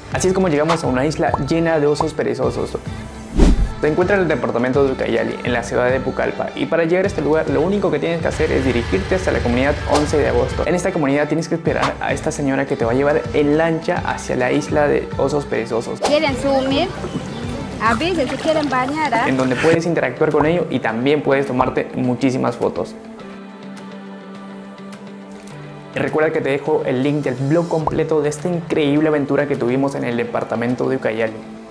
Así es como llegamos a una isla llena de osos perezosos. Se encuentra en el departamento de Ucayali, en la ciudad de Pucallpa, y para llegar a este lugar lo único que tienes que hacer es dirigirte hasta la comunidad 11 de agosto. En esta comunidad tienes que esperar a esta señora que te va a llevar en lancha hacia la isla de osos perezosos. ¿Quieren subir? A veces se quieren bañar, ¿eh? En donde puedes interactuar con ellos y también puedes tomarte muchísimas fotos. Y recuerda que te dejo el link del blog completo de esta increíble aventura que tuvimos en el departamento de Ucayali.